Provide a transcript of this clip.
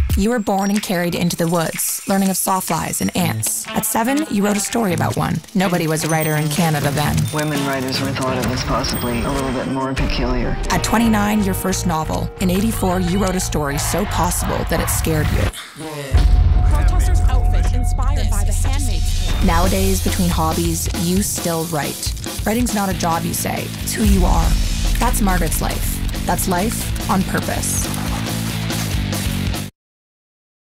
You were born and carried into the woods, learning of sawflies and ants. At 7, you wrote a story about one. Nobody was a writer in Canada then. Women writers were thought of as possibly a little bit more peculiar. At 29, your first novel. In 84, you wrote a story so possible that it scared you. Protesters' outfit inspired by The Handmaid's Tale. Nowadays, between hobbies, you still write. Writing's not a job, you say. It's who you are. That's Margaret's life. That's life on purpose.